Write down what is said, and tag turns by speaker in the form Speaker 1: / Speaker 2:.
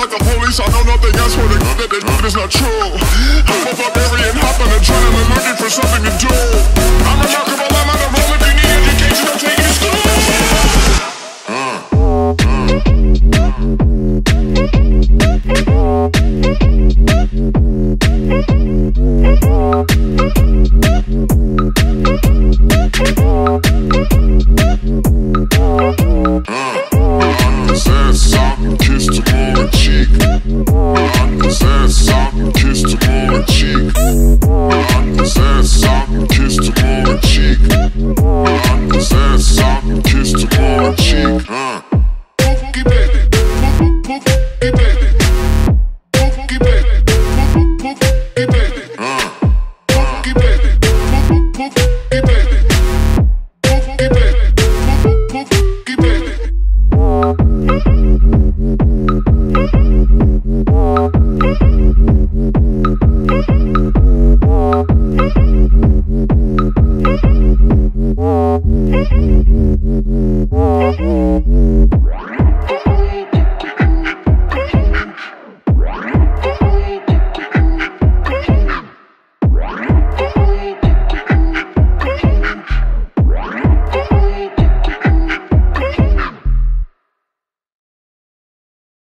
Speaker 1: like the police, I know nothing else for the good that they do is not true. I'm a barbarian, hopping adrenaline, looking for something to do. I'm remarkable, I'm on the roll. If you need education, I'm taking you to school. Kiss the moon cheek. On his ass off and kiss the moon cheek. On his ass off and kiss the moon cheek. On his ass off and kiss the moon cheek.